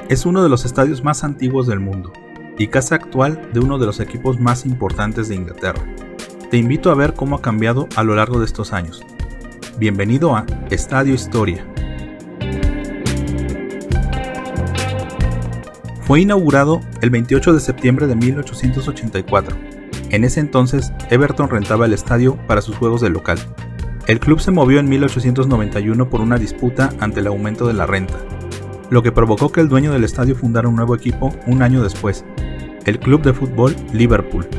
Es uno de los estadios más antiguos del mundo y casa actual de uno de los equipos más importantes de Inglaterra. Te invito a ver cómo ha cambiado a lo largo de estos años. Bienvenido a Estadio Historia. Fue inaugurado el 28 de septiembre de 1884. En ese entonces, Everton rentaba el estadio para sus juegos de local. El club se movió en 1891 por una disputa ante el aumento de la renta, lo que provocó que el dueño del estadio fundara un nuevo equipo un año después, el Club de Fútbol Liverpool.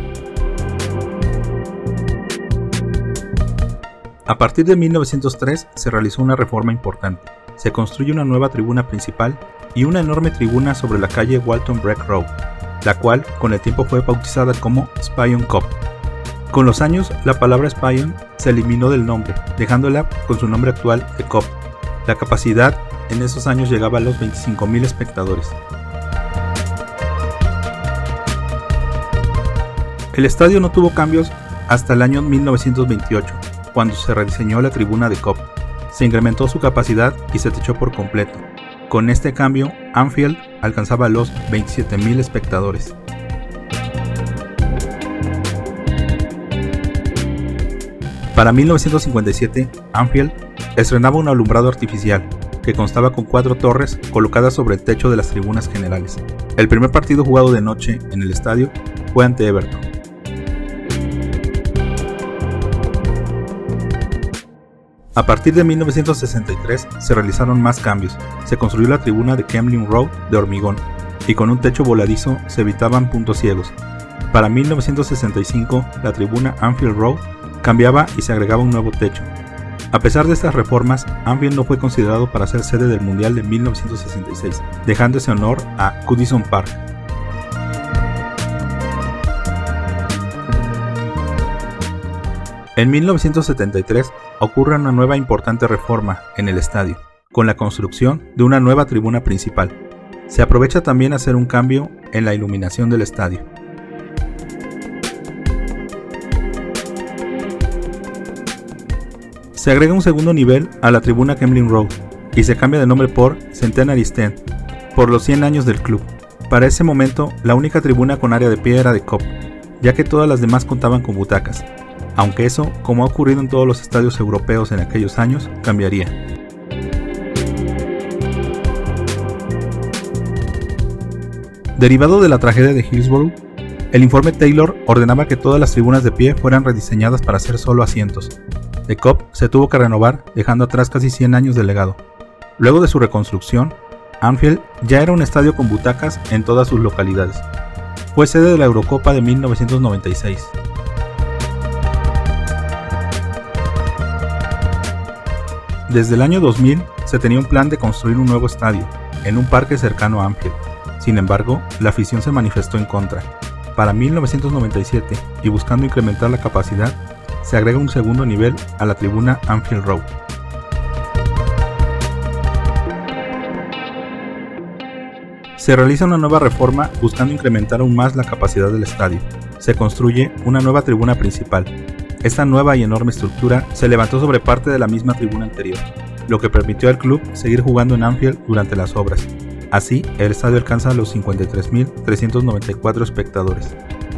A partir de 1903 se realizó una reforma importante. Se construye una nueva tribuna principal y una enorme tribuna sobre la calle Walton Breck Road, la cual con el tiempo fue bautizada como Spion Kop. Con los años, la palabra Spion se eliminó del nombre, dejándola con su nombre actual de Kop. La capacidad en esos años llegaba a los 25.000 espectadores. El estadio no tuvo cambios hasta el año 1928, cuando se rediseñó la tribuna de Kop. Se incrementó su capacidad y se techó por completo. Con este cambio, Anfield alcanzaba los 27.000 espectadores. Para 1957, Anfield estrenaba un alumbrado artificial que constaba con 4 torres colocadas sobre el techo de las tribunas generales. El primer partido jugado de noche en el estadio fue ante Everton. A partir de 1963 se realizaron más cambios. Se construyó la tribuna de Kemlyn Road de hormigón y con un techo voladizo se evitaban puntos ciegos. Para 1965 la tribuna Anfield Road cambiaba y se agregaba un nuevo techo. A pesar de estas reformas, Anfield no fue considerado para ser sede del Mundial de 1966, dejando ese honor a Goodison Park. En 1973 ocurre una nueva importante reforma en el estadio, con la construcción de una nueva tribuna principal. Se aprovecha también hacer un cambio en la iluminación del estadio. Se agrega un segundo nivel a la tribuna Kemlyn Road y se cambia de nombre por Centenary Stand, por los 100 años del club. Para ese momento, la única tribuna con área de pie era de Kop, ya que todas las demás contaban con butacas, aunque eso, como ha ocurrido en todos los estadios europeos en aquellos años, cambiaría. Derivado de la tragedia de Hillsborough, el informe Taylor ordenaba que todas las tribunas de pie fueran rediseñadas para ser solo asientos. De Kop se tuvo que renovar, dejando atrás casi 100 años de legado. Luego de su reconstrucción, Anfield ya era un estadio con butacas en todas sus localidades. Fue sede de la Eurocopa de 1996. Desde el año 2000 se tenía un plan de construir un nuevo estadio, en un parque cercano a Anfield. Sin embargo, la afición se manifestó en contra. Para 1997, y buscando incrementar la capacidad, se agrega un segundo nivel a la tribuna Anfield Road. Se realiza una nueva reforma buscando incrementar aún más la capacidad del estadio. Se construye una nueva tribuna principal. Esta nueva y enorme estructura se levantó sobre parte de la misma tribuna anterior, lo que permitió al club seguir jugando en Anfield durante las obras. Así, el estadio alcanza los 53.394 espectadores.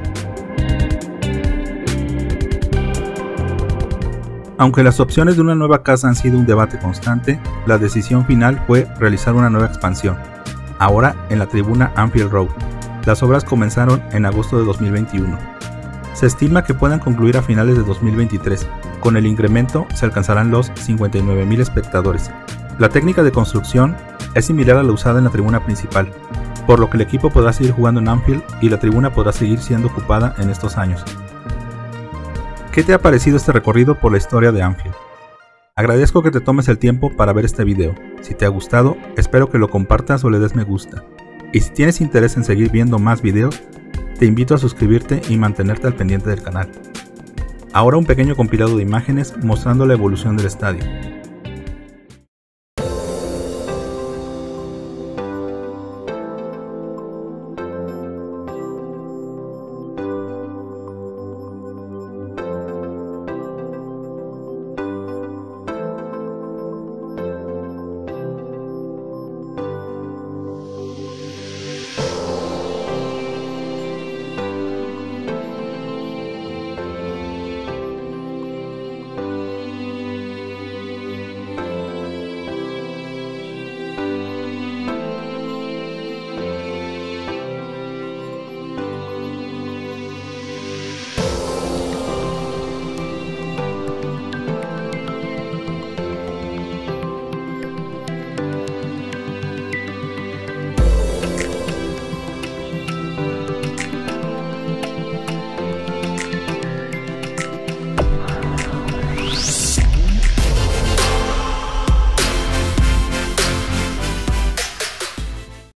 Aunque las opciones de una nueva casa han sido un debate constante, la decisión final fue realizar una nueva expansión, ahora en la tribuna Anfield Road. Las obras comenzaron en agosto de 2021. Se estima que puedan concluir a finales de 2023. Con el incremento se alcanzarán los 59.000 espectadores. La técnica de construcción es similar a la usada en la tribuna principal, por lo que el equipo podrá seguir jugando en Anfield y la tribuna podrá seguir siendo ocupada en estos años. ¿Qué te ha parecido este recorrido por la historia de Anfield? Agradezco que te tomes el tiempo para ver este video. Si te ha gustado, espero que lo compartas o le des me gusta. Y si tienes interés en seguir viendo más videos, te invito a suscribirte y mantenerte al pendiente del canal. Ahora un pequeño compilado de imágenes mostrando la evolución del estadio.